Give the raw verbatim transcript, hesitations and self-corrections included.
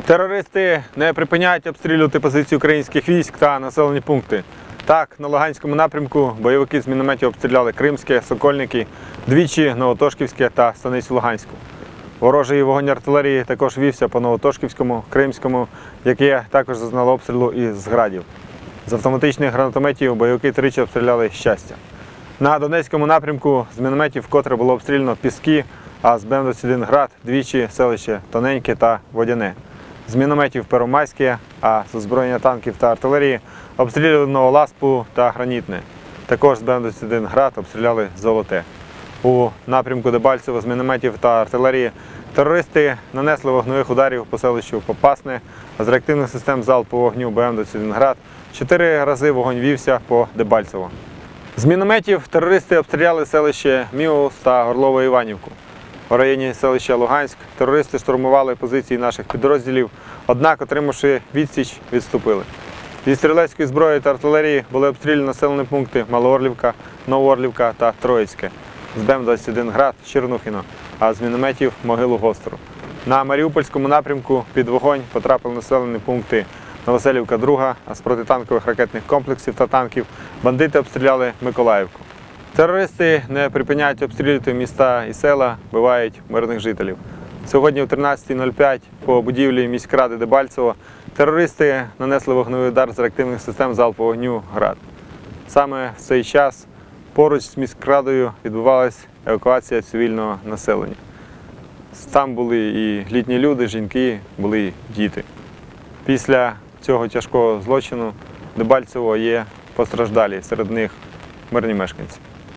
Терористи не припиняють обстрілювати позиції українських військ та населені пункти. Так, на Луганському напрямку бойовики з мінометів обстріляли Кримське, Сокольники, двічі Новотошківське та Станицю Луганську. Ворожий вогонь артилерії також вівся по Новотошківському, Кримському, яке також зазнало обстрілу із градів. З автоматичних гранатометів бойовики тричі обстріляли Щастя. На Донецькому напрямку з мінометів вкотре було обстріляно Піски, а з Бе Ем двадцять один град двічі селище Тоненьке та Водяне. З мінометів Первомайське, а з озброєння танків та артилерії обстріляли Новоласпу та Гранітне. Також з Бе Ем двадцять один град обстріляли Золоте. У напрямку Дебальцево з мінометів та артилерії терористи нанесли вогневих ударів по селищу Попасне, а з реактивних систем залпового вогню Бе Ем двадцять один град чотири рази вогонь вівся по Дебальцево. З мінометів терористи обстріляли селище Міус та Горлово-Іванівку. У районі селища Луганськ терористи штурмували позиції наших підрозділів, однак, отримавши відсіч, відступили. Зі стрілецької зброї та артилерії були обстріляні населені пункти Малоорлівка, Новоорлівка та Троїцьке. З Бе Ем двадцять один град Чернухино, а з мінометів Могилу Гостру. На Маріупольському напрямку під вогонь потрапили населені пункти Новоселівка друга, а з протитанкових ракетних комплексів та танків бандити обстріляли Миколаївку. Терористи не припиняють обстрілювати міста і села, вбивають мирних жителів. Сьогодні о тринадцятій нуль п'ять по будівлі міськради Дебальцево терористи нанесли вогневий удар з реактивних систем залпового вогню «Град». Саме в цей час поруч з міськрадою відбувалася евакуація цивільного населення. Там були і літні люди, жінки, були і діти. Після цього тяжкого злочину Дебальцево є постраждалі, серед них мирні мешканці.